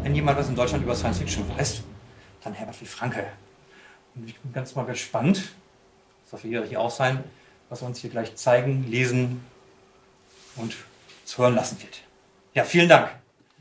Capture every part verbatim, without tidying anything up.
Wenn jemand was in Deutschland über Science Fiction weiß, dann Herbert W. Franke. Und ich bin ganz mal gespannt, das soll für jeder hier auch sein, was er uns hier gleich zeigen, lesen und zu hören lassen wird. Ja, vielen Dank.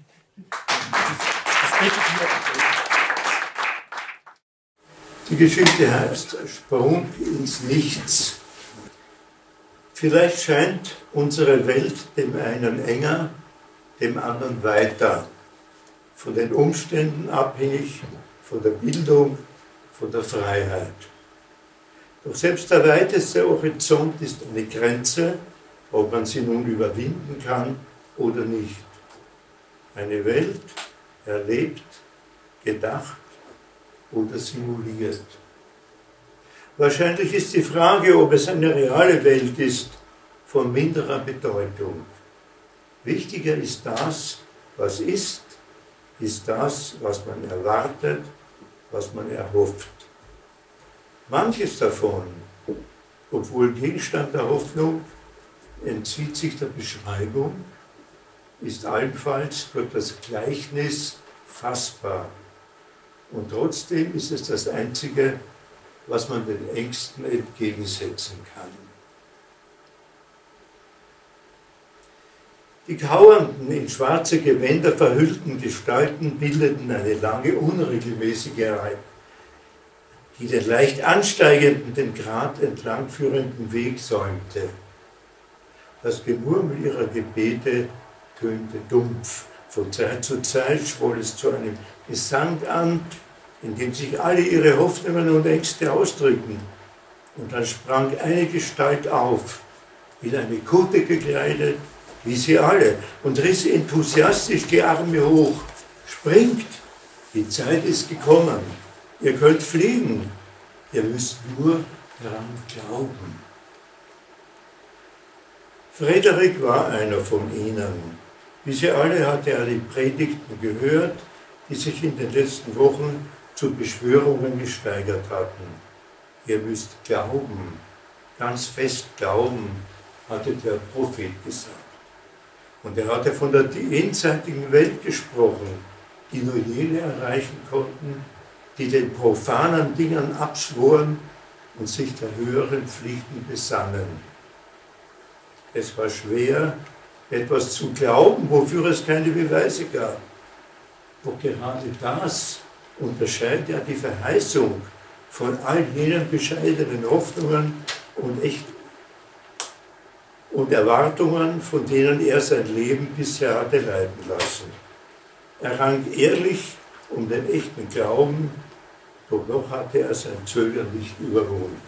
Die Geschichte heißt Sprung ins Nichts. Vielleicht scheint unsere Welt dem einen enger, dem anderen weiter. Von den Umständen abhängig, von der Bildung, von der Freiheit. Doch selbst der weiteste Horizont ist eine Grenze, ob man sie nun überwinden kann oder nicht. Eine Welt, erlebt, gedacht oder simuliert. Wahrscheinlich ist die Frage, ob es eine reale Welt ist, von minderer Bedeutung. Wichtiger ist das, was ist, ist das, was man erwartet, was man erhofft. Manches davon, obwohl Gegenstand der Hoffnung, entzieht sich der Beschreibung, ist allenfalls durch das Gleichnis fassbar. Und trotzdem ist es das Einzige, was man den Ängsten entgegensetzen kann. Die kauernden, in schwarze Gewänder verhüllten Gestalten bildeten eine lange, unregelmäßige Reihe, die den leicht ansteigenden, den Grat entlang führenden Weg säumte. Das Gemurmel ihrer Gebete tönte dumpf. Von Zeit zu Zeit schwoll es zu einem Gesang an, in dem sich alle ihre Hoffnungen und Ängste ausdrückten. Und dann sprang eine Gestalt auf, in eine Kutte gekleidet, wie sie alle, und riss enthusiastisch die Arme hoch. Springt, die Zeit ist gekommen, ihr könnt fliegen, ihr müsst nur daran glauben. Frederik war einer von ihnen. Wie sie alle hatte er die Predigten gehört, die sich in den letzten Wochen zu Beschwörungen gesteigert hatten. Ihr müsst glauben, ganz fest glauben, hatte der Prophet gesagt. Und er hatte von der jenseitigen Welt gesprochen, die nur jene erreichen konnten, die den profanen Dingen abschworen und sich der höheren Pflichten besannen. Es war schwer, etwas zu glauben, wofür es keine Beweise gab. Doch gerade das unterscheidet ja die Verheißung von all jenen bescheidenen Hoffnungen und, echt und Erwartungen, von denen er sein Leben bisher hatte leiten lassen. Er rang ehrlich um den echten Glauben, doch noch hatte er sein Zögern nicht überwunden.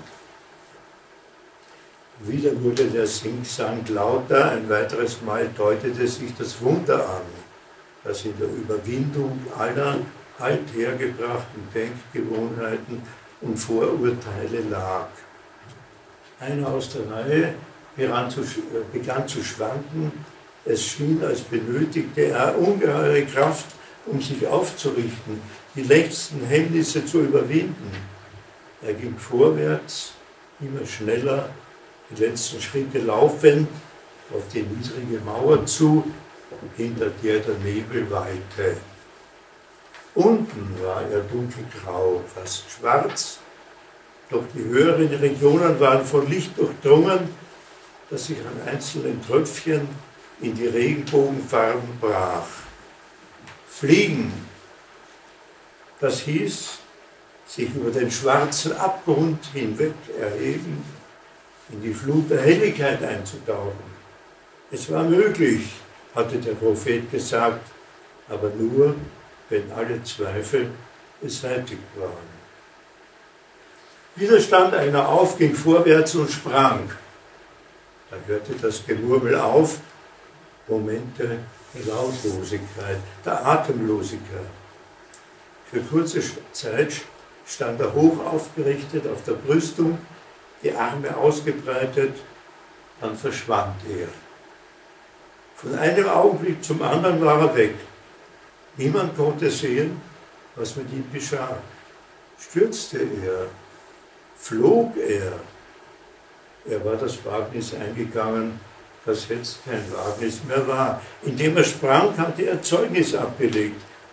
Wieder wurde der Singsang lauter, ein weiteres Mal deutete sich das Wunder an, das in der Überwindung aller althergebrachten Denkgewohnheiten und Vorurteile lag. Einer aus der Reihe begann zu, begann zu schwanken, es schien, als benötigte er ungeheure Kraft, um sich aufzurichten, die letzten Hemmnisse zu überwinden. Er ging vorwärts, immer schneller, die letzten Schritte laufend auf die niedrige Mauer zu, hinter der der Nebel wallte. Unten war er dunkelgrau, fast schwarz, doch die höheren Regionen waren von Licht durchdrungen, das sich an einzelnen Tröpfchen in die Regenbogenfarben brach. Fliegen, das hieß, sich über den schwarzen Abgrund hinweg erheben, in die Flut der Helligkeit einzutauchen. Es war möglich, hatte der Prophet gesagt, aber nur, wenn alle Zweifel beseitigt waren. Wieder stand einer auf, ging vorwärts und sprang. Da hörte das Gemurmel auf, Momente der Lautlosigkeit, der Atemlosigkeit. Für kurze Zeit stand er hoch aufgerichtet auf der Brüstung, die Arme ausgebreitet, dann verschwand er. Von einem Augenblick zum anderen war er weg. Niemand konnte sehen, was mit ihm geschah. Stürzte er? Flog er? Er war das Wagnis eingegangen, das jetzt kein Wagnis mehr war. Indem er sprang, hatte er Zeugnis abgelegt.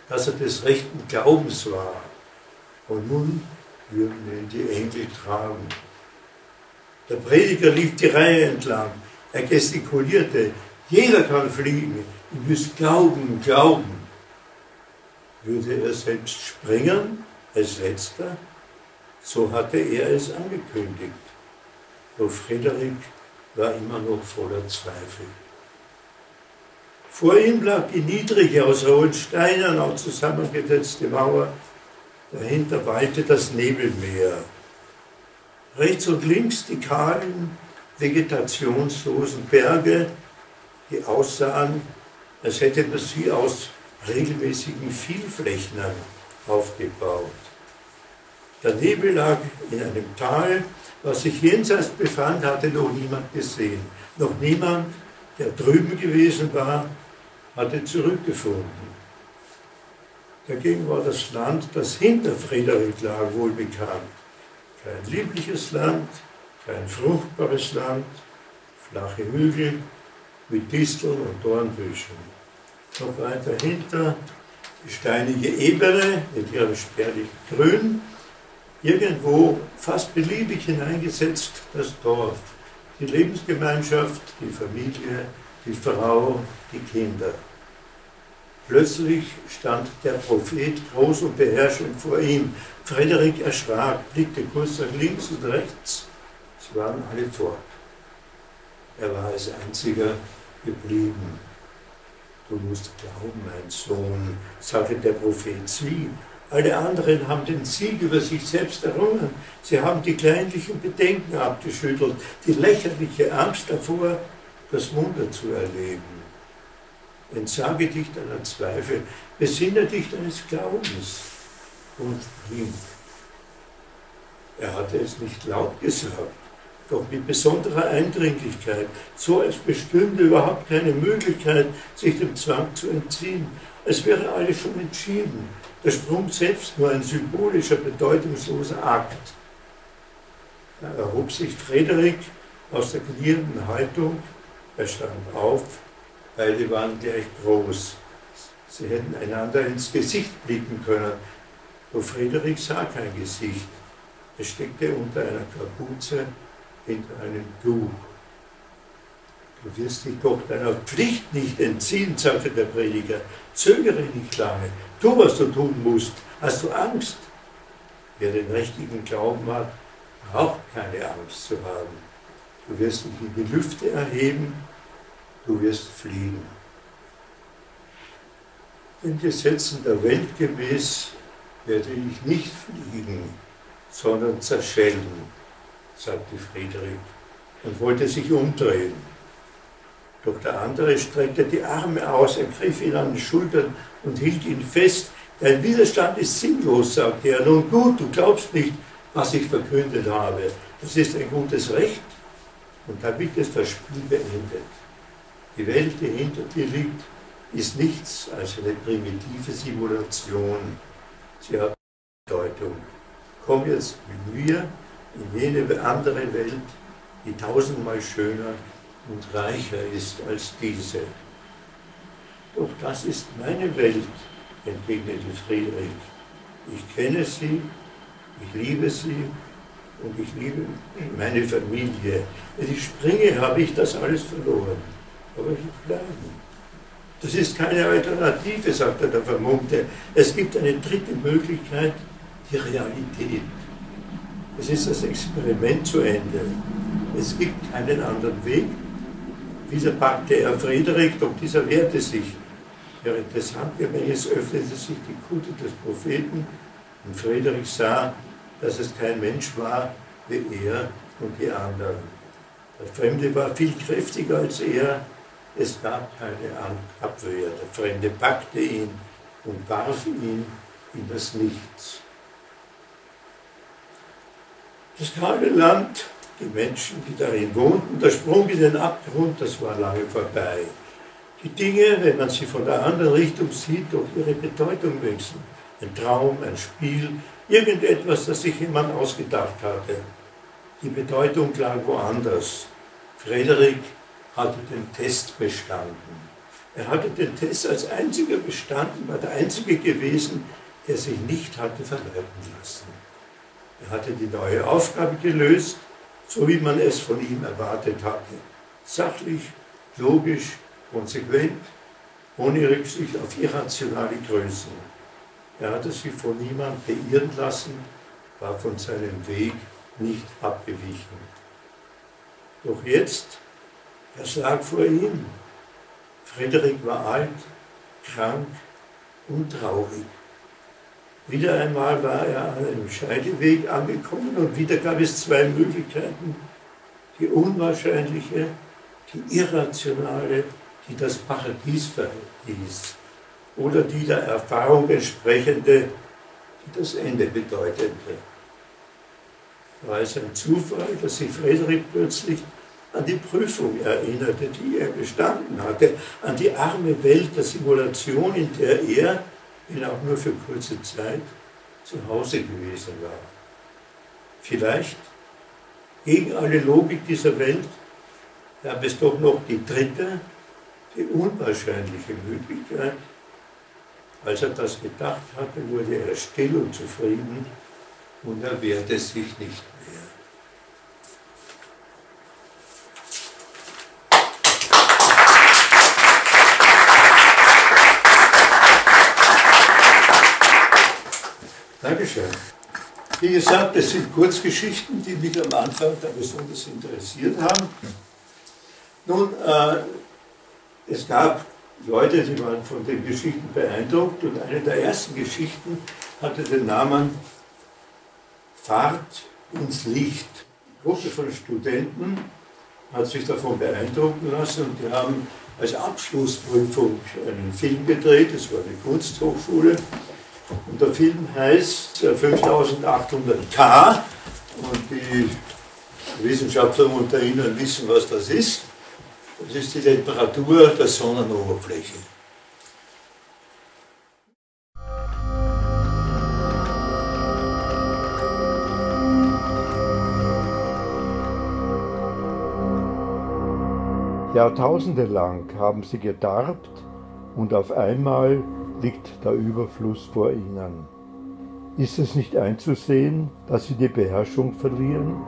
dass er des rechten Glaubens war. Und nun würden ihn die Engel tragen. Der Prediger lief die Reihe entlang. Er gestikulierte. Jeder kann fliegen. Ihr müsst glauben, glauben. Würde er selbst springen als Letzter? So hatte er es angekündigt. Doch Frederik war immer noch voller Zweifel. Vor ihm lag die niedrige, aus rohen Steinen auch zusammengesetzte Mauer. Dahinter wallte das Nebelmeer. Rechts und links die kahlen, vegetationslosen Berge, die aussahen, als hätte man sie aus regelmäßigen Vielflächnern aufgebaut. Der Nebel lag in einem Tal, was sich jenseits befand, hatte noch niemand gesehen. Noch niemand, der drüben gewesen war, hatte zurückgefunden. Dagegen war das Land, das hinter Frederik lag, wohl bekannt. Kein liebliches Land, kein fruchtbares Land, flache Hügel mit Disteln und Dornbüschen. Noch weiter hinter die steinige Ebene mit ihrem spärlichen Grün, irgendwo fast beliebig hineingesetzt das Dorf, die Lebensgemeinschaft, die Familie, die Frau, die Kinder. Plötzlich stand der Prophet groß und beherrschend vor ihm. Frederik erschrak, blickte kurz nach links und rechts. Sie waren alle fort. Er war als einziger geblieben. Du musst glauben, mein Sohn, sagte der Prophet. Sie, alle anderen haben den Sieg über sich selbst errungen. Sie haben die kleinlichen Bedenken abgeschüttelt, die lächerliche Angst davor, das Wunder zu erleben. Entsage dich deiner Zweifel, besinne dich deines Glaubens und blieb. Er hatte es nicht laut gesagt, doch mit besonderer Eindringlichkeit, so als bestünde überhaupt keine Möglichkeit, sich dem Zwang zu entziehen, als wäre alles schon entschieden, der Sprung selbst nur ein symbolischer, bedeutungsloser Akt. Da erhob sich Frederik aus der knienden Haltung, er stand auf. Beide waren gleich groß. Sie hätten einander ins Gesicht blicken können. Doch Frederik sah kein Gesicht. Es steckte unter einer Kapuze hinter einem Tuch. Du wirst dich doch deiner Pflicht nicht entziehen, sagte der Prediger. Zögere nicht lange. Tu, was du tun musst. Hast du Angst? Wer den richtigen Glauben hat, braucht keine Angst zu haben. Du wirst dich in die Lüfte erheben. Du wirst fliegen. Den Gesetzen der Welt gemäß werde ich nicht fliegen, sondern zerschellen, sagte Frederik und wollte sich umdrehen. Doch der andere streckte die Arme aus, ergriff ihn an den Schultern und hielt ihn fest. Dein Widerstand ist sinnlos, sagte er. Nun gut, du glaubst nicht, was ich verkündet habe. Das ist ein gutes Recht und damit ist das Spiel beendet. Die Welt, die hinter dir liegt, ist nichts als eine primitive Simulation. Sie hat Bedeutung. Komm jetzt mit mir in jene andere Welt, die tausendmal schöner und reicher ist als diese. Doch das ist meine Welt, entgegnete Frederik. Ich kenne sie, ich liebe sie und ich liebe meine Familie. Wenn ich springe, habe ich das alles verloren. Aber ich bleiben. Das ist keine Alternative, sagte der Vermummte. Es gibt eine dritte Möglichkeit, die Realität. Es ist das Experiment zu Ende. Es gibt keinen anderen Weg. Wieder packte er Frederik, doch dieser wehrte sich. Während des Handgemenges öffnete sich die Kutte des Propheten und Frederik sah, dass es kein Mensch war wie er und die anderen. Der Fremde war viel kräftiger als er. Es gab keine Abwehr. Der Fremde packte ihn und warf ihn in das Nichts. Das kahle Land, die Menschen, die darin wohnten, der Sprung in den Abgrund, das war lange vorbei. Die Dinge, wenn man sie von der anderen Richtung sieht, durch ihre Bedeutung wechseln. Ein Traum, ein Spiel, irgendetwas, das sich jemand ausgedacht hatte. Die Bedeutung lag woanders. Frederik hatte den Test bestanden. Er hatte den Test als einziger bestanden, war der einzige gewesen, der sich nicht hatte verleiten lassen. Er hatte die neue Aufgabe gelöst, so wie man es von ihm erwartet hatte. Sachlich, logisch, konsequent, ohne Rücksicht auf irrationale Größen. Er hatte sich von niemandem beirren lassen, war von seinem Weg nicht abgewichen. Doch jetzt, es lag vor ihm. Frederik war alt, krank und traurig. Wieder einmal war er an einem Scheideweg angekommen und wieder gab es zwei Möglichkeiten. Die unwahrscheinliche, die irrationale, die das Paradies verhieß. Oder die der Erfahrung entsprechende, die das Ende bedeutete. War es ein Zufall, dass sich Frederik plötzlich an die Prüfung erinnerte, die er bestanden hatte, an die arme Welt der Simulation, in der er, wenn auch nur für kurze Zeit, zu Hause gewesen war. Vielleicht, gegen alle Logik dieser Welt, gab es doch noch die dritte, die unwahrscheinliche Möglichkeit. Als er das gedacht hatte, wurde er still und zufrieden und er wehrte sich nicht mehr. Dankeschön. Wie gesagt, das sind Kurzgeschichten, die mich am Anfang da besonders interessiert haben. Nun, äh, es gab Leute, die waren von den Geschichten beeindruckt und eine der ersten Geschichten hatte den Namen Fahrt ins Licht. Eine Gruppe von Studenten hat sich davon beeindrucken lassen und die haben als Abschlussprüfung einen Film gedreht, das war eine Kunsthochschule. Und der Film heißt fünftausendachthundert K und die Wissenschaftler unter Ihnen wissen, was das ist. Das ist die Temperatur der Sonnenoberfläche. Jahrtausende lang haben sie gedarbt und auf einmal liegt der Überfluss vor ihnen. Ist es nicht einzusehen, dass sie die Beherrschung verlieren?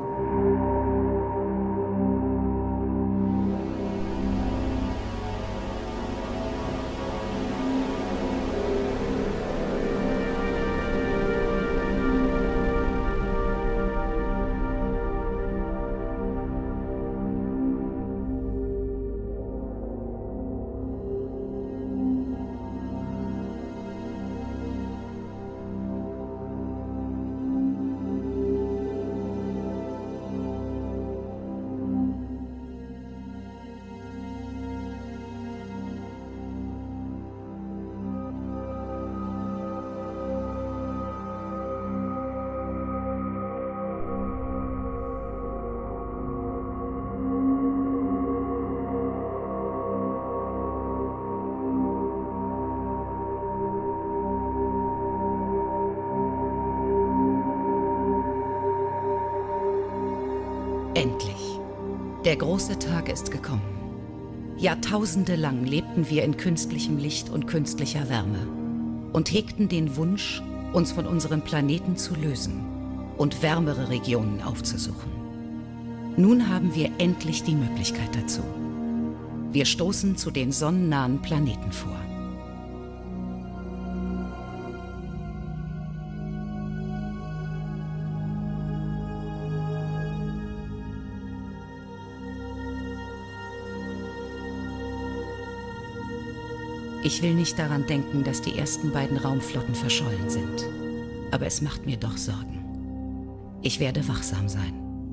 Endlich. Der große Tag ist gekommen. Jahrtausende lang lebten wir in künstlichem Licht und künstlicher Wärme und hegten den Wunsch, uns von unserem Planeten zu lösen und wärmere Regionen aufzusuchen. Nun haben wir endlich die Möglichkeit dazu. Wir stoßen zu den sonnennahen Planeten vor. Ich will nicht daran denken, dass die ersten beiden Raumflotten verschollen sind. Aber es macht mir doch Sorgen. Ich werde wachsam sein.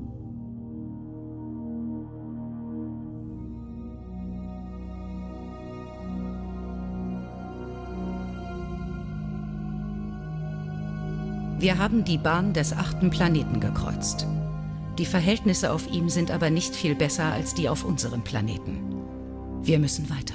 Wir haben die Bahn des achten Planeten gekreuzt. Die Verhältnisse auf ihm sind aber nicht viel besser als die auf unserem Planeten. Wir müssen weiter.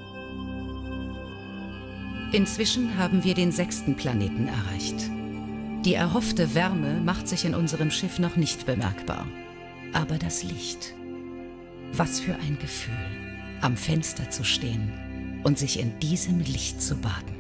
Inzwischen haben wir den sechsten Planeten erreicht. Die erhoffte Wärme macht sich in unserem Schiff noch nicht bemerkbar. Aber das Licht. Was für ein Gefühl, am Fenster zu stehen und sich in diesem Licht zu baden.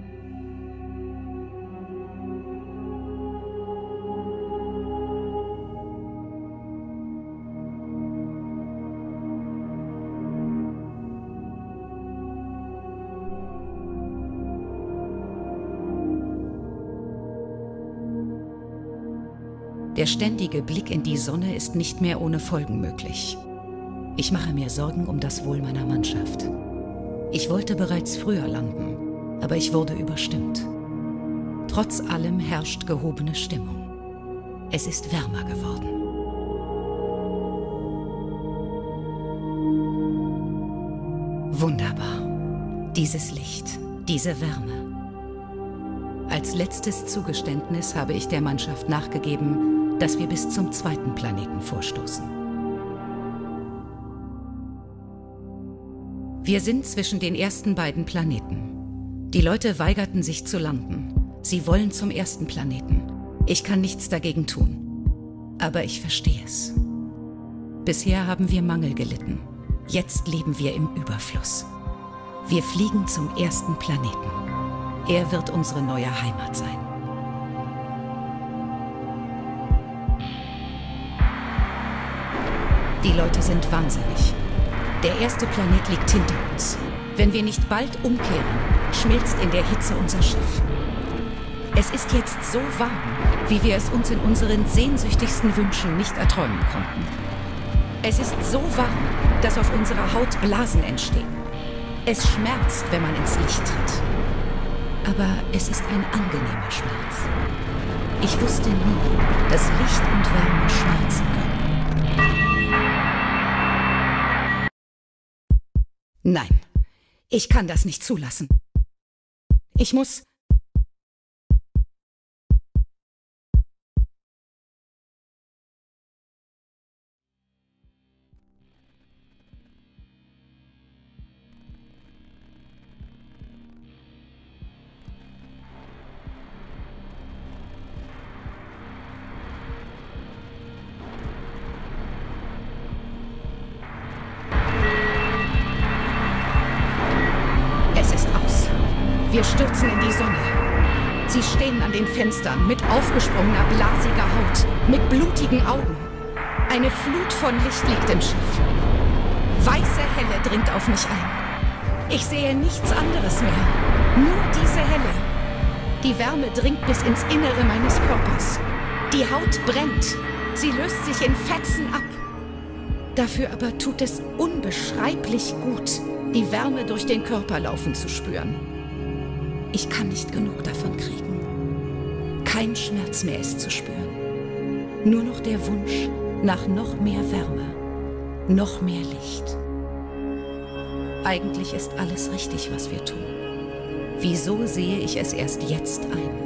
Der ständige Blick in die Sonne ist nicht mehr ohne Folgen möglich. Ich mache mir Sorgen um das Wohl meiner Mannschaft. Ich wollte bereits früher landen, aber ich wurde überstimmt. Trotz allem herrscht gehobene Stimmung. Es ist wärmer geworden. Wunderbar. Dieses Licht, diese Wärme. Als letztes Zugeständnis habe ich der Mannschaft nachgegeben, dass wir bis zum zweiten Planeten vorstoßen. Wir sind zwischen den ersten beiden Planeten. Die Leute weigerten sich zu landen. Sie wollen zum ersten Planeten. Ich kann nichts dagegen tun. Aber ich verstehe es. Bisher haben wir Mangel gelitten. Jetzt leben wir im Überfluss. Wir fliegen zum ersten Planeten. Er wird unsere neue Heimat sein. Die Leute sind wahnsinnig. Der erste Planet liegt hinter uns. Wenn wir nicht bald umkehren, schmilzt in der Hitze unser Schiff. Es ist jetzt so warm, wie wir es uns in unseren sehnsüchtigsten Wünschen nicht erträumen konnten. Es ist so warm, dass auf unserer Haut Blasen entstehen. Es schmerzt, wenn man ins Licht tritt. Aber es ist ein angenehmer Schmerz. Ich wusste nie, dass Licht und Wärme schmerzen können. Nein, ich kann das nicht zulassen. Ich muss... Wir stürzen in die Sonne. Sie stehen an den Fenstern mit aufgesprungener, blasiger Haut, mit blutigen Augen. Eine Flut von Licht liegt im Schiff. Weiße Helle dringt auf mich ein. Ich sehe nichts anderes mehr. Nur diese Helle. Die Wärme dringt bis ins Innere meines Körpers. Die Haut brennt. Sie löst sich in Fetzen ab. Dafür aber tut es unbeschreiblich gut, die Wärme durch den Körper laufen zu spüren. Ich kann nicht genug davon kriegen. Kein Schmerz mehr ist zu spüren. Nur noch der Wunsch nach noch mehr Wärme, noch mehr Licht. Eigentlich ist alles richtig, was wir tun. Wieso sehe ich es erst jetzt ein?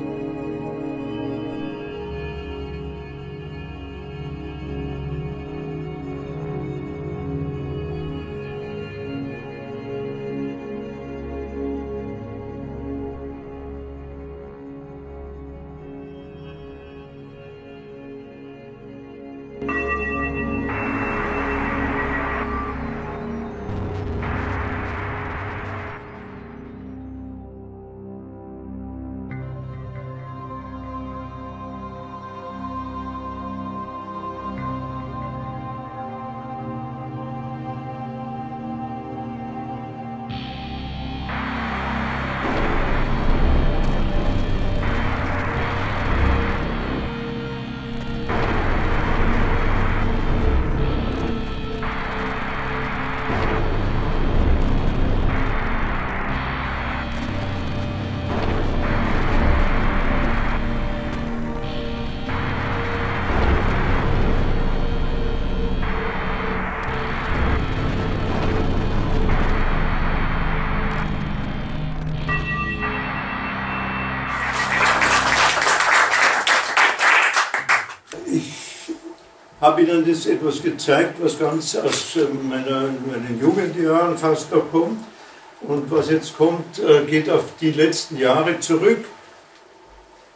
Ich habe Ihnen das etwas gezeigt, was ganz aus meiner, meinen Jugendjahren fast da kommt. Und was jetzt kommt, geht auf die letzten Jahre zurück.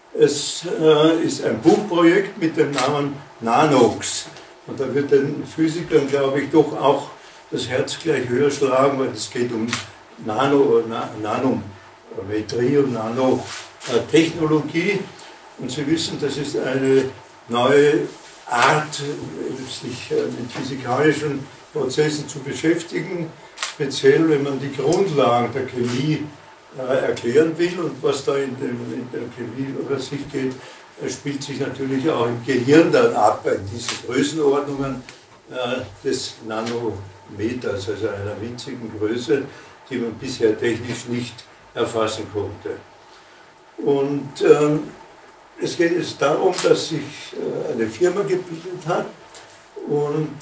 Es äh, ist ein Buchprojekt mit dem Namen Nanox. Und da wird den Physikern, glaube ich, doch auch das Herz gleich höher schlagen, weil es geht um Nano, Na, Nanometrie und Nanotechnologie. Und Sie wissen, das ist eine neue Art, sich mit physikalischen Prozessen zu beschäftigen, speziell wenn man die Grundlagen der Chemie äh, erklären will. Und was da in, dem, in der Chemie über sich geht, spielt sich natürlich auch im Gehirn dann ab, in diesen Größenordnungen äh, des Nanometers, also einer winzigen Größe, die man bisher technisch nicht erfassen konnte. Und ähm, es geht jetzt darum, dass sich äh, eine Firma gebildet hat, und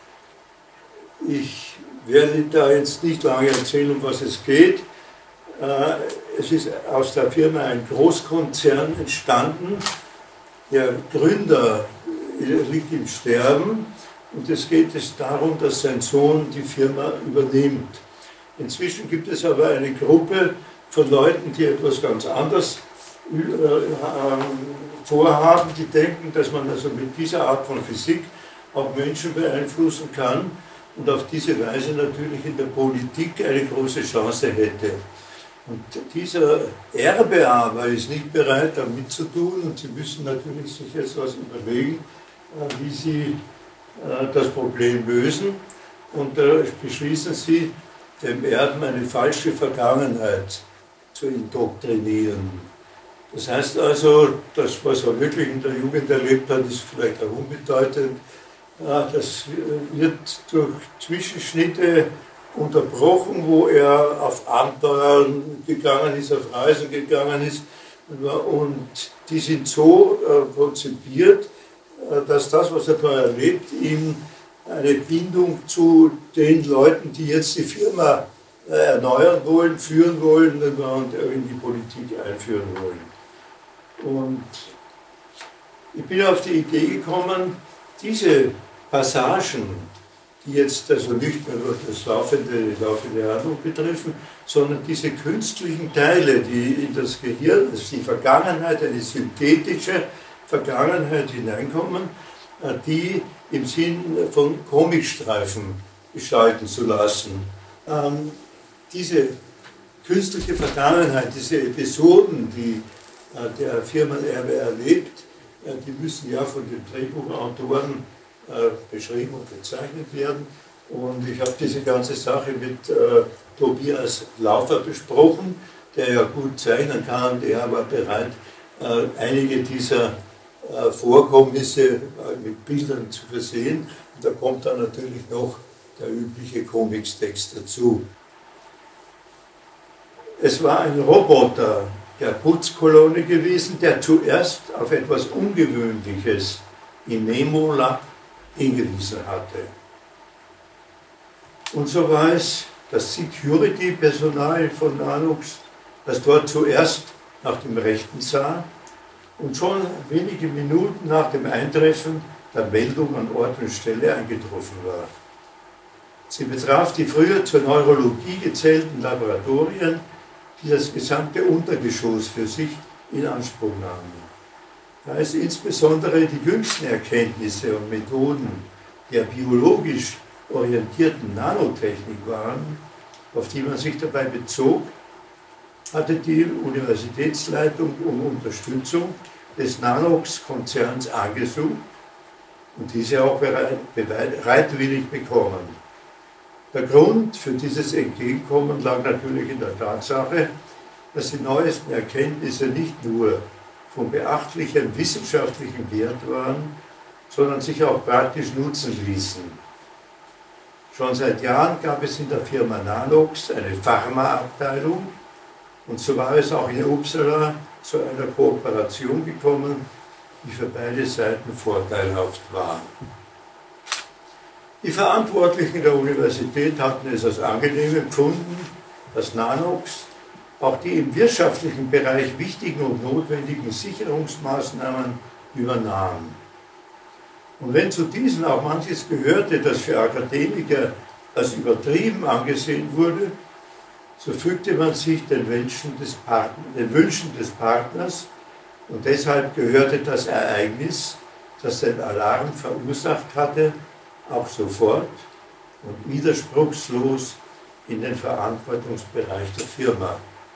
ich werde da jetzt nicht lange erzählen, um was es geht. Äh, es ist aus der Firma ein Großkonzern entstanden. Der Gründer liegt im Sterben, und es geht es darum, dass sein Sohn die Firma übernimmt. Inzwischen gibt es aber eine Gruppe von Leuten, die etwas ganz anderes vorhaben, die denken, dass man also mit dieser Art von Physik auch Menschen beeinflussen kann und auf diese Weise natürlich in der Politik eine große Chance hätte. Und dieser Erbe aber ist nicht bereit, da mitzutun, und sie müssen natürlich sich jetzt was überlegen, wie sie das Problem lösen. Und da beschließen sie, dem Erben eine falsche Vergangenheit zu indoktrinieren. Das heißt also, das, was er wirklich in der Jugend erlebt hat, ist vielleicht auch unbedeutend. Das wird durch Zwischenschnitte unterbrochen, wo er auf Abenteuer gegangen ist, auf Reisen gegangen ist. Und die sind so konzipiert, dass das, was er da erlebt, ihm eine Bindung zu den Leuten, die jetzt die Firma erneuern wollen, führen wollen und in die Politik einführen wollen. Und ich bin auf die Idee gekommen, diese Passagen, die jetzt also nicht mehr nur das laufende, die laufende Handlung betreffen, sondern diese künstlichen Teile, die in das Gehirn, also die Vergangenheit, eine synthetische Vergangenheit hineinkommen, die im Sinn von Comicstreifen gestalten zu lassen. Ähm, diese künstliche Vergangenheit, diese Episoden, die äh, der Firmenerbe erlebt, äh, die müssen ja von den Drehbuchautoren äh, beschrieben und bezeichnet werden. Und ich habe diese ganze Sache mit äh, Tobias Laufer besprochen, der ja gut zeichnen kann, der war bereit, äh, einige dieser äh, Vorkommnisse äh, mit Bildern zu versehen. Und da kommt dann natürlich noch der übliche Comicstext dazu. Es war ein Roboter der Putzkolonne gewesen, der zuerst auf etwas Ungewöhnliches im Nemo Lab hingewiesen hatte. Und so war es das Security-Personal von Nanox, das dort zuerst nach dem Rechten sah und schon wenige Minuten nach dem Eintreffen der Meldung an Ort und Stelle eingetroffen war. Sie betraf die früher zur Neurologie gezählten Laboratorien, die das gesamte Untergeschoss für sich in Anspruch nahmen. Da es insbesondere die jüngsten Erkenntnisse und Methoden der biologisch orientierten Nanotechnik waren, auf die man sich dabei bezog, hatte die Universitätsleitung um Unterstützung des Nanox-Konzerns angesucht und diese auch bereitwillig bekommen. Der Grund für dieses Entgegenkommen lag natürlich in der Tatsache, dass die neuesten Erkenntnisse nicht nur von beachtlichem wissenschaftlichem Wert waren, sondern sich auch praktisch nutzen ließen. Schon seit Jahren gab es in der Firma Nanox eine Pharmaabteilung, und so war es auch in Uppsala zu einer Kooperation gekommen, die für beide Seiten vorteilhaft war. Die Verantwortlichen der Universität hatten es als angenehm empfunden, dass Nanox auch die im wirtschaftlichen Bereich wichtigen und notwendigen Sicherungsmaßnahmen übernahm. Und wenn zu diesen auch manches gehörte, das für Akademiker als übertrieben angesehen wurde, so fügte man sich den Wünschen des, Partner, den Wünschen des Partners und deshalb gehörte das Ereignis, das den Alarm verursacht hatte, auch sofort und widerspruchslos in den Verantwortungsbereich der Firma.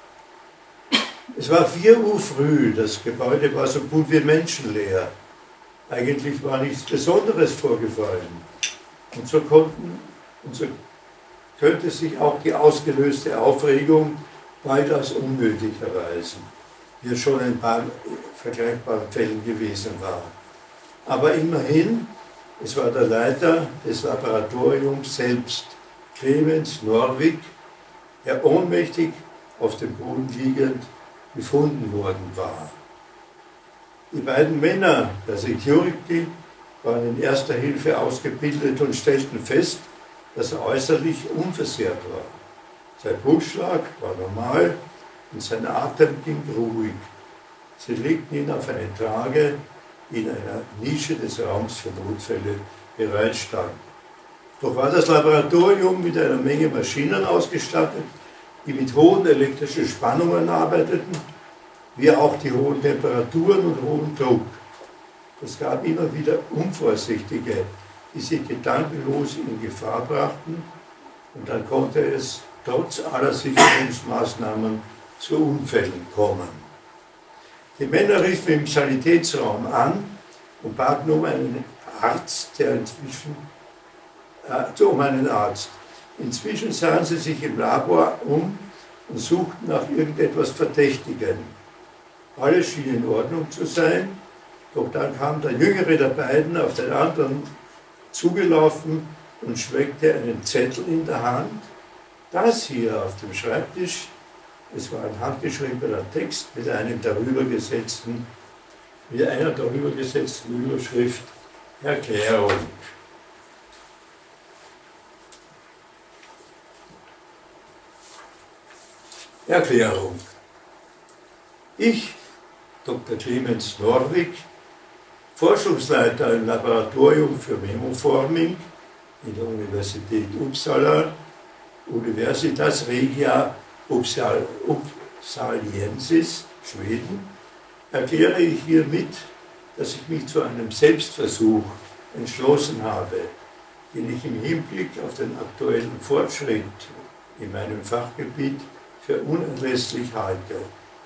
Es war vier Uhr früh, das Gebäude war so gut wie menschenleer. Eigentlich war nichts Besonderes vorgefallen. Und so, konnten, und so könnte sich auch die ausgelöste Aufregung bald als unnötig erweisen, wie es schon in ein paar vergleichbaren Fällen gewesen war. Aber immerhin, es war der Leiter des Laboratoriums selbst, Clemens Norwig, der ohnmächtig auf dem Boden liegend gefunden worden war. Die beiden Männer der Security waren in erster Hilfe ausgebildet und stellten fest, dass er äußerlich unversehrt war. Sein Pulsschlag war normal und sein Atem ging ruhig. Sie legten ihn auf eine Trage, die in einer Nische des Raums für Notfälle bereitstand. Doch war das Laboratorium mit einer Menge Maschinen ausgestattet, die mit hohen elektrischen Spannungen arbeiteten, wie auch die hohen Temperaturen und hohen Druck. Es gab immer wieder Unvorsichtige, die sich gedankenlos in Gefahr brachten, und dann konnte es trotz aller Sicherungsmaßnahmen zu Unfällen kommen. Die Männer riefen im Sanitätsraum an und baten um einen Arzt, der inzwischen, äh, um einen Arzt. Inzwischen sahen sie sich im Labor um und suchten nach irgendetwas Verdächtigem. Alles schien in Ordnung zu sein, doch dann kam der jüngere der beiden auf den anderen zugelaufen und schwenkte einen Zettel in der Hand. Das hier auf dem Schreibtisch, es war ein handgeschriebener Text mit einem darüber gesetzten, mit einer darüber gesetzten Überschrift Erklärung. Erklärung. Ich, Doktor Clemens Norwig, Forschungsleiter im Laboratorium für Memoforming in der Universität Uppsala, Universitas Regia Uppsal, Uppsaliensis, Schweden, erkläre ich hiermit, dass ich mich zu einem Selbstversuch entschlossen habe, den ich im Hinblick auf den aktuellen Fortschritt in meinem Fachgebiet für unerlässlich halte.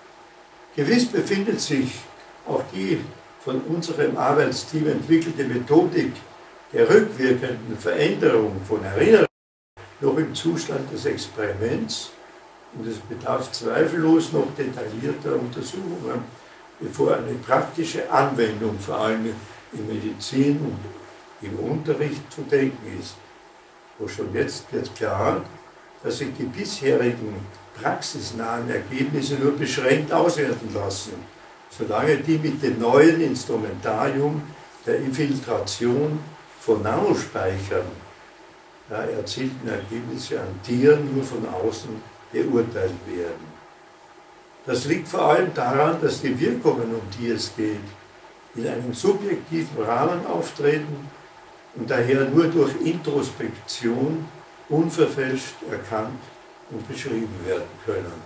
Gewiss befindet sich auch die von unserem Arbeitsteam entwickelte Methodik der rückwirkenden Veränderung von Erinnerungen noch im Zustand des Experiments, und es bedarf zweifellos noch detaillierter Untersuchungen, bevor eine praktische Anwendung vor allem in Medizin und im Unterricht zu denken ist. Doch schon jetzt wird klar, dass sich die bisherigen praxisnahen Ergebnisse nur beschränkt auswerten lassen, solange die mit dem neuen Instrumentarium der Infiltration von Nanospeichern ja, erzielten Ergebnisse an Tieren nur von außen beurteilt werden. Das liegt vor allem daran, dass die Wirkungen, um die es geht, in einem subjektiven Rahmen auftreten und daher nur durch Introspektion unverfälscht erkannt und beschrieben werden können.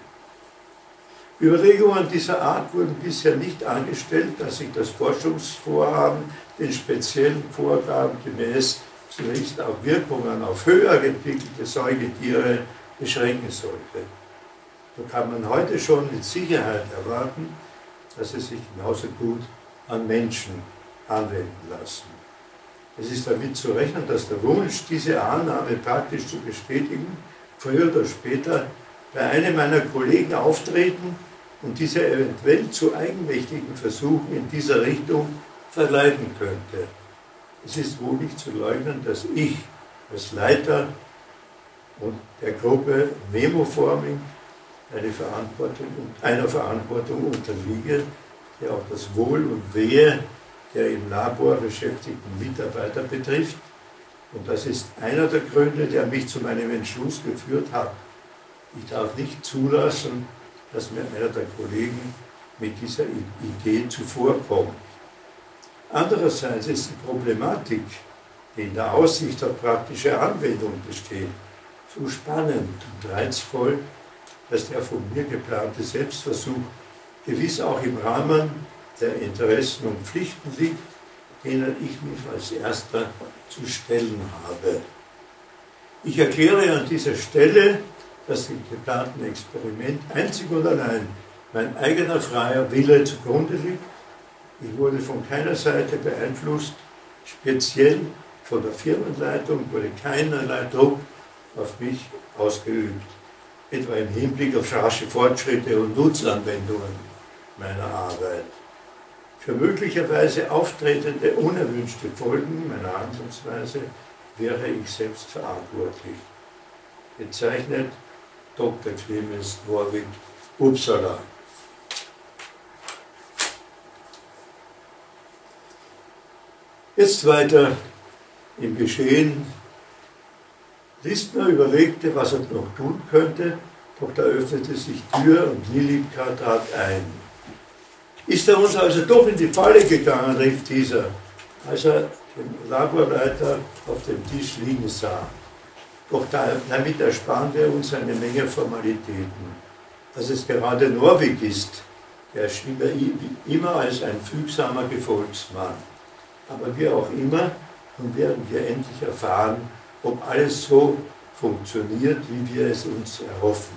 Überlegungen dieser Art wurden bisher nicht angestellt, da sich das Forschungsvorhaben den speziellen Vorgaben gemäß zunächst auf Wirkungen auf höher entwickelte Säugetiere beschränken sollte. So kann man heute schon mit Sicherheit erwarten, dass es sich genauso gut an Menschen anwenden lassen. Es ist damit zu rechnen, dass der Wunsch, diese Annahme praktisch zu bestätigen, früher oder später bei einem meiner Kollegen auftreten und diese eventuell zu eigenmächtigen Versuchen in dieser Richtung verleiten könnte. Es ist wohl nicht zu leugnen, dass ich als Leiter und der Gruppe Memoforming eine Verantwortung, einer Verantwortung unterliege, die auch das Wohl und Wehe der im Labor beschäftigten Mitarbeiter betrifft. Und das ist einer der Gründe, der mich zu meinem Entschluss geführt hat. Ich darf nicht zulassen, dass mir einer der Kollegen mit dieser Idee zuvorkommt. Andererseits ist die Problematik, die in der Aussicht auf praktische Anwendung besteht, so spannend und reizvoll, dass der von mir geplante Selbstversuch gewiss auch im Rahmen der Interessen und Pflichten liegt, denen ich mich als Erster zu stellen habe. Ich erkläre an dieser Stelle, dass dem geplanten Experiment einzig und allein mein eigener freier Wille zugrunde liegt. Ich wurde von keiner Seite beeinflusst, speziell von der Firmenleitung wurde keinerlei Druck auf mich ausgeübt, etwa im Hinblick auf rasche Fortschritte und Nutzanwendungen meiner Arbeit. Für möglicherweise auftretende unerwünschte Folgen meiner Handlungsweise wäre ich selbst verantwortlich. Bezeichnet Doktor Clemens Norwig, Uppsala. Jetzt weiter im Geschehen. Listner überlegte, was er noch tun könnte, doch da öffnete sich Tür und Lilipka trat ein. Ist er uns also doch in die Falle gegangen, rief dieser, als er den Laborleiter auf dem Tisch liegen sah. Doch damit ersparen wir uns eine Menge Formalitäten. Dass es gerade Norwig ist, erschien er immer als ein fügsamer Gefolgsmann. Aber wie auch immer, nun werden wir endlich erfahren, ob alles so funktioniert, wie wir es uns erhoffen.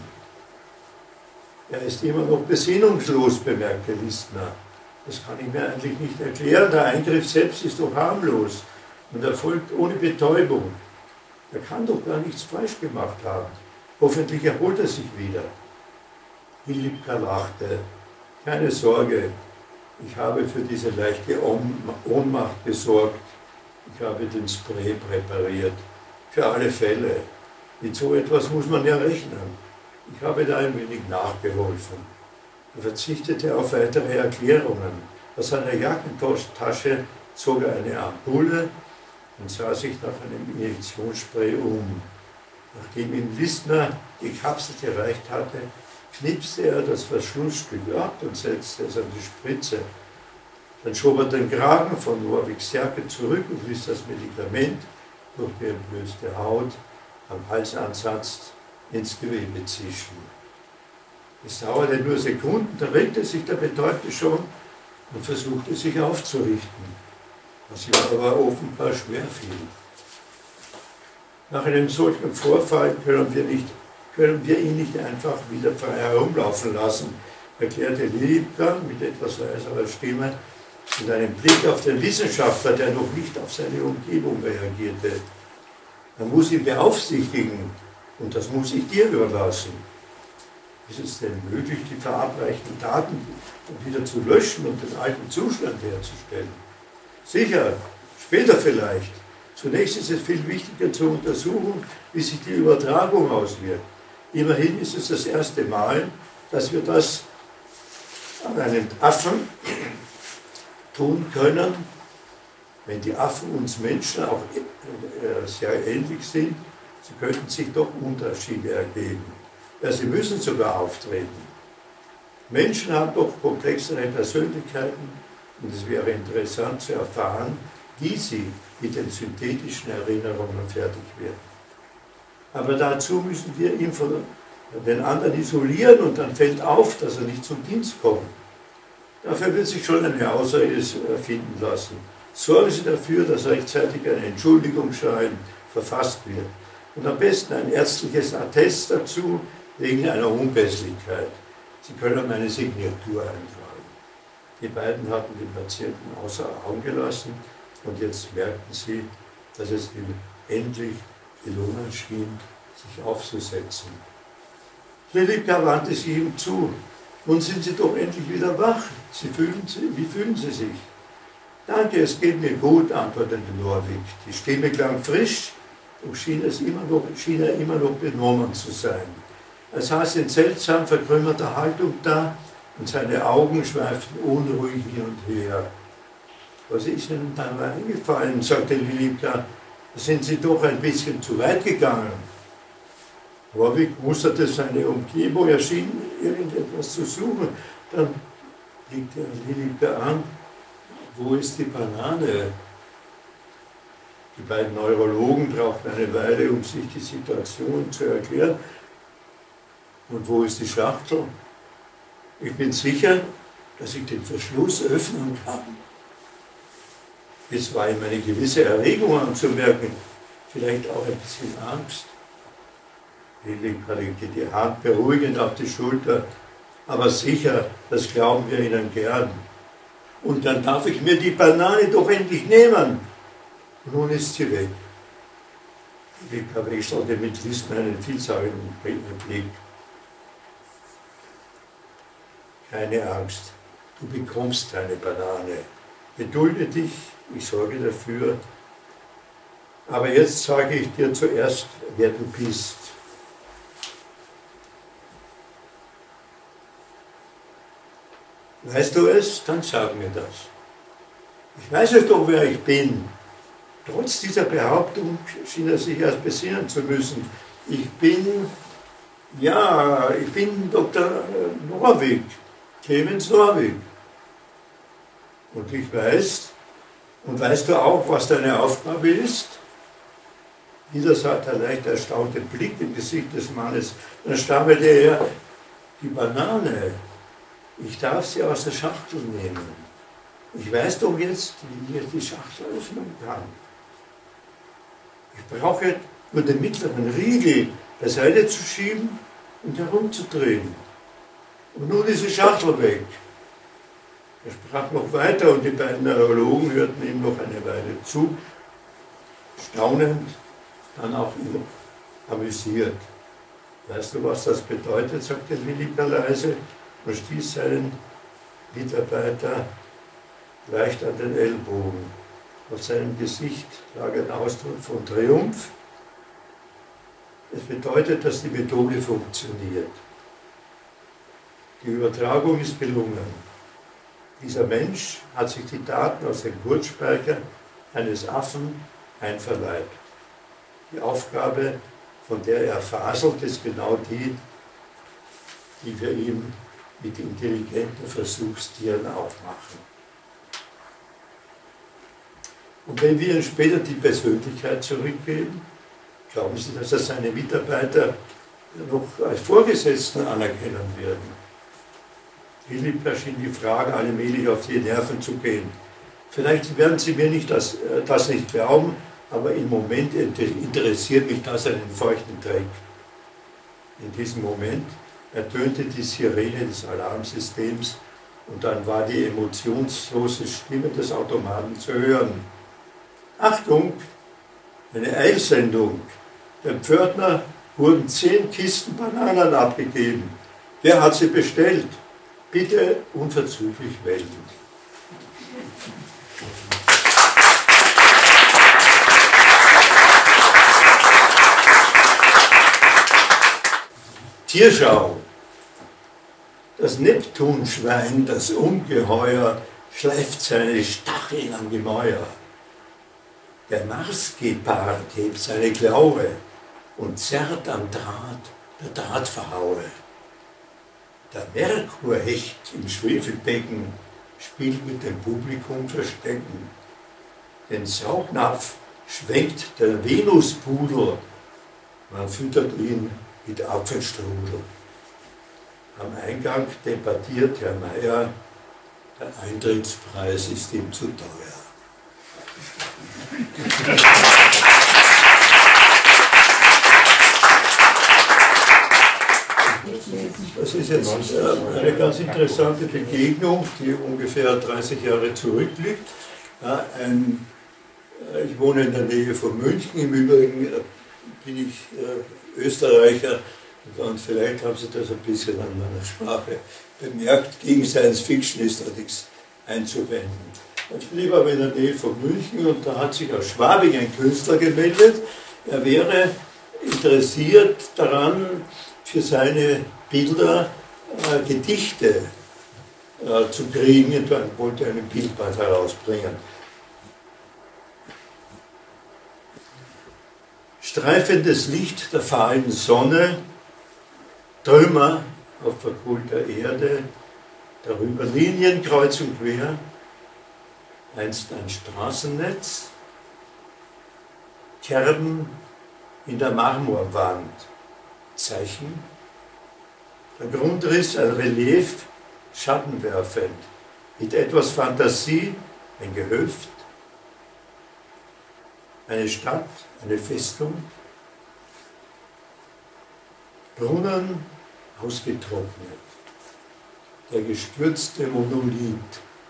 Er ist immer noch besinnungslos, bemerkte Listner. Das kann ich mir eigentlich nicht erklären. Der Eingriff selbst ist doch harmlos und erfolgt ohne Betäubung. Er kann doch gar nichts falsch gemacht haben. Hoffentlich erholt er sich wieder. Lilipka lachte. Keine Sorge, ich habe für diese leichte Ohnmacht gesorgt. Ich habe den Spray präpariert. Für alle Fälle. Mit so etwas muss man ja rechnen. Ich habe da ein wenig nachgeholfen. Er verzichtete auf weitere Erklärungen. Aus seiner Jackentasche zog er eine Ampulle und sah sich nach einem Injektionsspray um. Nachdem ihm Listner die Kapsel gereicht hatte, knipste er das Verschlussstück ab und setzte es an die Spritze. Dann schob er den Kragen von Norwigs Jacke zurück und ließ das Medikament durch die entblößte Haut am Halsansatz ins Gewebe zischen. Es dauerte nur Sekunden, da regte sich der Betäubte schon und versuchte sich aufzurichten, was ihm aber offenbar schwer fiel. Nach einem solchen Vorfall können wir, nicht, können wir ihn nicht einfach wieder frei herumlaufen lassen, erklärte Lilipka mit etwas leiserer Stimme und einem Blick auf den Wissenschaftler, der noch nicht auf seine Umgebung reagierte. Man muss ihn beaufsichtigen und das muss ich dir überlassen. Ist es denn möglich, die verabreichten Daten wieder zu löschen und den alten Zustand herzustellen? Sicher, später vielleicht. Zunächst ist es viel wichtiger zu untersuchen, wie sich die Übertragung auswirkt. Immerhin ist es das erste Mal, dass wir das an einem Affen tun können. Wenn die Affen uns Menschen auch sehr ähnlich sind, so könnten sich doch Unterschiede ergeben. Ja, sie müssen sogar auftreten. Menschen haben doch komplexere Persönlichkeiten und es wäre interessant zu erfahren, wie sie mit den synthetischen Erinnerungen fertig werden. Aber dazu müssen wir ihn von den anderen isolieren und dann fällt auf, dass er nicht zum Dienst kommt. Dafür wird sich schon eine Ausrede finden lassen. Sorgen Sie dafür, dass rechtzeitig ein Entschuldigungsschreiben verfasst wird. Und am besten ein ärztliches Attest dazu, wegen einer Unpässlichkeit. Sie können meine Signatur eintragen. Die beiden hatten den Patienten außer Augen gelassen und jetzt merkten sie, dass es ihm endlich gelungen schien, sich aufzusetzen. Lilipka wandte sich ihm zu. Nun sind Sie doch endlich wieder wach. Sie fühlen Sie, wie fühlen Sie sich? Danke, es geht mir gut, antwortete Norwig. Die Stimme klang frisch, doch schien, es immer noch, schien er immer noch benommen zu sein. Er saß in seltsam verkrümmerter Haltung da und seine Augen schweiften unruhig hin und her. Was ist Ihnen dann eingefallen, sagte Lilipka, da sind Sie doch ein bisschen zu weit gegangen. Norwig musterte seine Umgebung, er schien irgendetwas zu suchen. Dann blickte er Lilipka an. Wo ist die Banane? Die beiden Neurologen brauchten eine Weile, um sich die Situation zu erklären. Und wo ist die Schachtel? Ich bin sicher, dass ich den Verschluss öffnen kann. Es war ihm eine gewisse Erregung anzumerken, vielleicht auch ein bisschen Angst. Lilipka legte die Hand beruhigend auf die Schulter, aber sicher, das glauben wir Ihnen gern. Und dann darf ich mir die Banane doch endlich nehmen. Nun ist sie weg. Lilipka wechselte mit Wissen einen vielsagigen Blick. Keine Angst, du bekommst deine Banane. Gedulde dich, ich sorge dafür. Aber jetzt sage ich dir zuerst, wer du bist. Weißt du es? Dann sag mir das. Ich weiß es doch, wer ich bin. Trotz dieser Behauptung schien er sich erst besinnen zu müssen. Ich bin, ja, ich bin Doktor Norwig, Clemens Norwig. Und ich weiß, und weißt du auch, was deine Aufgabe ist? Wieder sah der leicht erstaunte Blick im Gesicht des Mannes. Dann stammelte er, die Banane, ich darf sie aus der Schachtel nehmen. Ich weiß doch jetzt, wie ich die Schachtel öffnen kann. Ich brauche nur den mittleren Riegel beiseite zu schieben und herumzudrehen. Und nun ist die Schachtel weg. Er sprach noch weiter und die beiden Neurologen hörten ihm noch eine Weile zu, staunend, dann auch amüsiert. Weißt du, was das bedeutet, sagte Lilipka leise und stieß seinen Mitarbeiter leicht an den Ellbogen. Auf seinem Gesicht lag ein Ausdruck von Triumph. Es bedeutet, dass die Methode funktioniert. Die Übertragung ist gelungen. Dieser Mensch hat sich die Daten aus dem Kurzspeicher eines Affen einverleibt. Die Aufgabe, von der er faselt, ist genau die, die wir ihm mit intelligenten Versuchstieren auch machen. Und wenn wir ihm später die Persönlichkeit zurückgeben, glauben Sie, dass er seine Mitarbeiter noch als Vorgesetzten anerkennen werden? Lilipka schien die Frage allmählich auf die Nerven zu gehen. Vielleicht werden Sie mir nicht das, das nicht glauben, aber im Moment interessiert mich das einen feuchten Dreck. In diesem Moment ertönte die Sirene des Alarmsystems und dann war die emotionslose Stimme des Automaten zu hören. Achtung, eine Eilsendung. Dem Pförtner wurden zehn Kisten Bananen abgegeben. Wer hat sie bestellt? Bitte unverzüglich melden. Tierschau. Das Neptunschwein, das Ungeheuer, schleift seine Stacheln am Gemäuer. Der Marsgepard hebt seine Klaue und zerrt am Draht, der Draht verhaue. Der Merkurhecht im Schwefelbecken spielt mit dem Publikum Verstecken. Den Saugnapf schwenkt der Venuspudel, man füttert ihn mit Apfelstrudel. Am Eingang debattiert Herr Meier, der Eintrittspreis ist ihm zu teuer. Das ist jetzt eine ganz interessante Begegnung, die ungefähr dreißig Jahre zurückliegt. Ein, ich wohne in der Nähe von München, im Übrigen bin ich Österreicher und vielleicht haben Sie das ein bisschen an meiner Sprache bemerkt. Gegen Science Fiction ist da nichts einzuwenden. Ich lebe aber in der Nähe von München und da hat sich aus Schwabing ein Künstler gemeldet. Er wäre interessiert daran, für seine Bilder äh, Gedichte äh, zu kriegen. Und er wollte einen Bildband herausbringen. Streifendes Licht der fahlen Sonne, Trümmer auf verkohlter Erde, darüber Linien kreuz und quer, einst ein Straßennetz, Kerben in der Marmorwand, Zeichen, der Grundriss ein Relief Schatten werfend, mit etwas Fantasie ein Gehöft, eine Stadt, eine Festung, Brunnen ausgetrocknet, der gestürzte Monolith.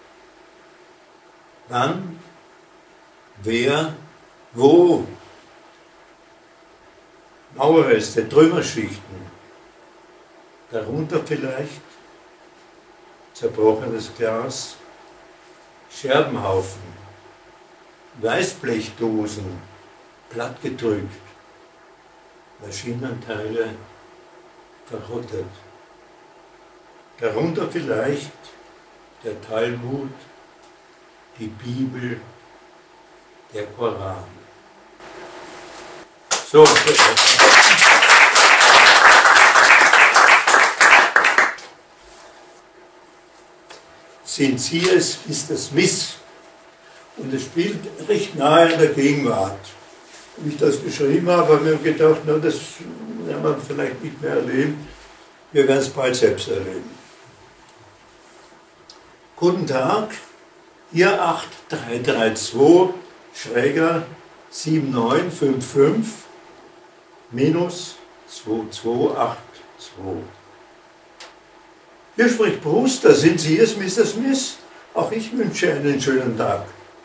Wann, wer, wo? Mauerreste, Trümmerschichten, darunter vielleicht zerbrochenes Glas, Scherbenhaufen, Weißblechdosen, plattgedrückt, Maschinenteile verrottet. Darunter vielleicht der Talmud, die Bibel, der Koran. So. Sind Sie es, ist es Miss. Und es spielt recht nahe an der Gegenwart. Wie ich das geschrieben habe, habe ich mir gedacht, na, das werden wir vielleicht nicht mehr erleben. Wir werden es bald selbst erleben. Guten Tag, hier acht drei drei zwei, Schräger sieben neun fünf fünf, minus zwei zwei acht zwei. Hier spricht Brewster, sind Sie es, Mister Smith? Auch ich wünsche einen schönen Tag.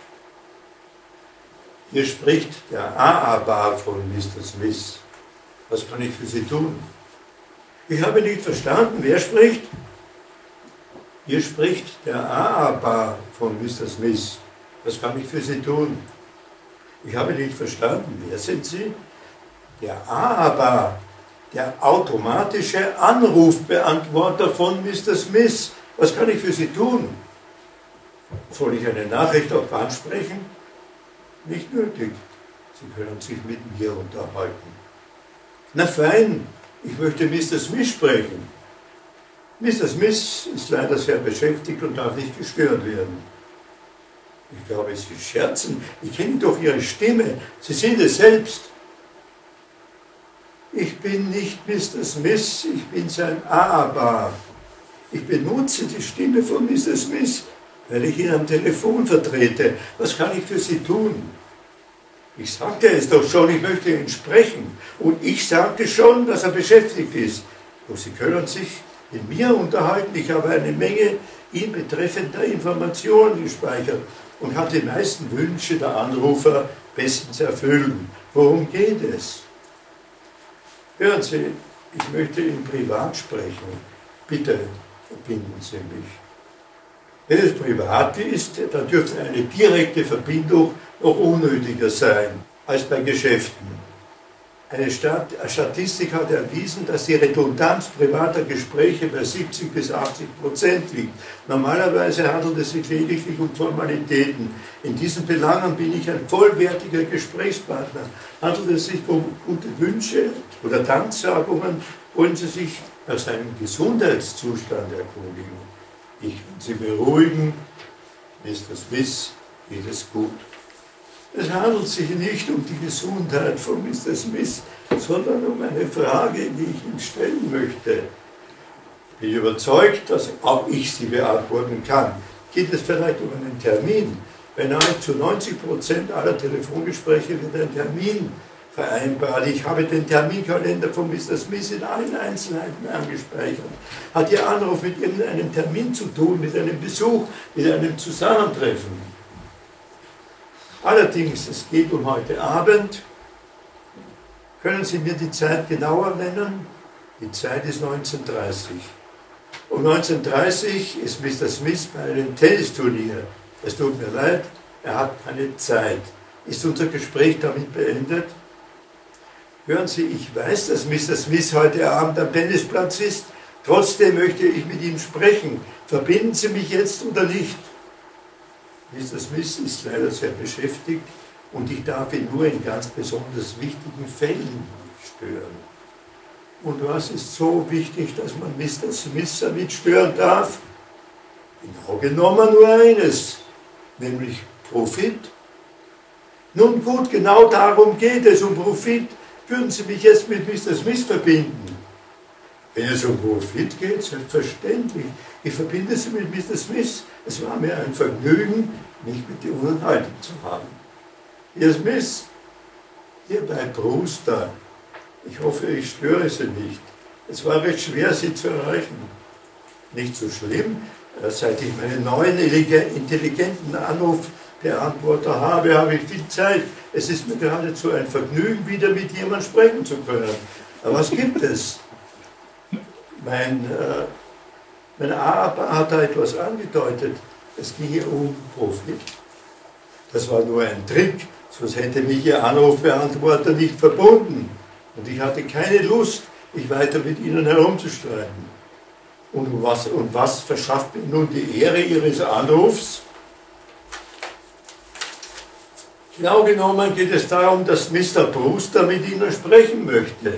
Hier spricht der A A-Bar von Mister Smith. Was kann ich für Sie tun? Ich habe nicht verstanden, wer spricht? Hier spricht der A A-Bar von Mister Smith. Was kann ich für Sie tun? Ich habe nicht verstanden, wer sind Sie? Der A A-Bar, der automatische Anrufbeantworter von Mister Smith. Was kann ich für Sie tun? Soll ich eine Nachricht auf Band sprechen? Nicht nötig. Sie können sich mit mir unterhalten. Na fein, ich möchte Mister Smith sprechen. Mister Smith ist leider sehr beschäftigt und darf nicht gestört werden. Ich glaube, Sie scherzen. Ich kenne doch Ihre Stimme. Sie sind es selbst. Ich bin nicht Mister Smith, ich bin sein A A-Bar. Ich benutze die Stimme von Mister Smith, weil ich ihn am Telefon vertrete. Was kann ich für Sie tun? Ich sagte es doch schon, ich möchte ihn sprechen. Und ich sagte schon, dass er beschäftigt ist. Doch Sie können sich mit mir unterhalten. Ich habe eine Menge ihn betreffender Informationen gespeichert und kann die meisten Wünsche der Anrufer bestens erfüllen. Worum geht es? Hören Sie, ich möchte Ihnen privat sprechen. Bitte verbinden Sie mich. Wenn es privat ist, dann dürfte eine direkte Verbindung noch unnötiger sein als bei Geschäften. Eine Statistik hat erwiesen, dass die Redundanz privater Gespräche bei siebzig bis achtzig Prozent liegt. Normalerweise handelt es sich lediglich um Formalitäten. In diesen Belangen bin ich ein vollwertiger Gesprächspartner. Handelt es sich um gute Wünsche oder Danksagungen, wollen Sie sich nach seinem Gesundheitszustand erkundigen. Ich kann Sie beruhigen, Mister Smith, geht es gut. Es handelt sich nicht um die Gesundheit von Mister Smith, sondern um eine Frage, die ich ihm stellen möchte. Ich bin überzeugt, dass auch ich sie beantworten kann. Geht es vielleicht um einen Termin? Bei nahezu neunzig Prozent aller Telefongespräche wird ein Termin vereinbart. Ich habe den Terminkalender von Mister Smith in allen Einzelheiten angespeichert. Hat Ihr Anruf mit irgendeinem Termin zu tun, mit einem Besuch, mit einem Zusammentreffen? Allerdings, es geht um heute Abend. Können Sie mir die Zeit genauer nennen? Die Zeit ist neunzehn Uhr dreißig. Um neunzehn Uhr dreißig ist Mister Smith bei einem Tennisturnier. Es tut mir leid, er hat keine Zeit. Ist unser Gespräch damit beendet? Hören Sie, ich weiß, dass Mister Smith heute Abend am Tennisplatz ist. Trotzdem möchte ich mit ihm sprechen. Verbinden Sie mich jetzt oder nicht? Mister Smith ist leider sehr beschäftigt und ich darf ihn nur in ganz besonders wichtigen Fällen stören. Und was ist so wichtig, dass man Mister Smith damit stören darf? Genau genommen nur eines, nämlich Profit. Nun gut, genau darum geht es, um Profit. Würden Sie mich jetzt mit Mister Smith verbinden? Wenn es um Profit geht, selbstverständlich. Ich verbinde sie mit Mister Smith. Es war mir ein Vergnügen, mich mit ihr unterhalten zu haben. Ihr Smith, ihr bei Brewster. Ich hoffe, ich störe Sie nicht. Es war recht schwer, Sie zu erreichen. Nicht so schlimm. Seit ich meinen neuen, intelligenten Anrufbeantworter habe, habe ich viel Zeit. Es ist mir geradezu ein Vergnügen, wieder mit jemandem sprechen zu können. Aber was gibt es? Mein, äh, mein A-Apparat hat da etwas angedeutet. Es ginge um Profit. Das war nur ein Trick, sonst hätte mich Ihr Anrufbeantworter nicht verbunden. Und ich hatte keine Lust, mich weiter mit Ihnen herumzustreiten. Und was, und was verschafft mir nun die Ehre Ihres Anrufs? Genau genommen geht es darum, dass Mister Brewster mit Ihnen sprechen möchte.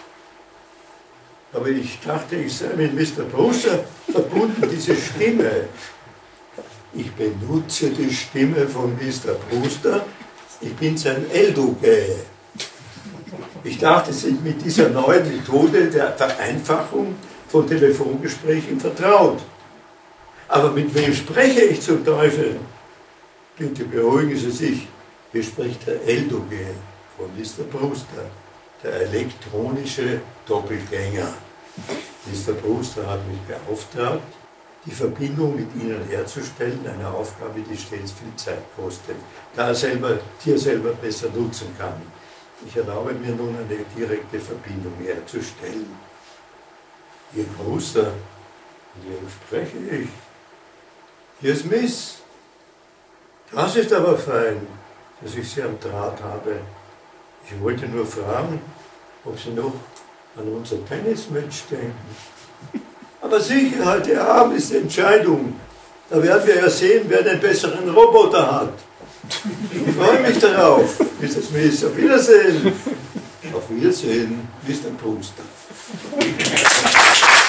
Aber ich dachte, ich sei mit Mister Brewster verbunden, diese Stimme. Ich benutze die Stimme von Mister Brewster. Ich bin sein Elduge. Ich dachte, Sie sind mit dieser neuen Methode der Vereinfachung von Telefongesprächen vertraut. Aber mit wem spreche ich zum Teufel? Bitte beruhigen Sie sich. Hier spricht der Elduge von Mister Brewster, der elektronische Doppelgänger. Mister Brewster hat mich beauftragt, die Verbindung mit Ihnen herzustellen, eine Aufgabe, die stets viel Zeit kostet, da er selber, die er selber besser nutzen kann. Ich erlaube mir nun, eine direkte Verbindung herzustellen. Ihr Brewster, mit wem spreche ich? Hier ist Miss. Das ist aber fein, dass ich Sie am Draht habe. Ich wollte nur fragen, ob Sie noch an unser Tennismatch denken. Aber sicher, heute Abend ist die Entscheidung. Da werden wir ja sehen, wer den besseren Roboter hat. Ich freue mich darauf. Mister Smith, auf Wiedersehen. Auf Wiedersehen, Mister Brewster.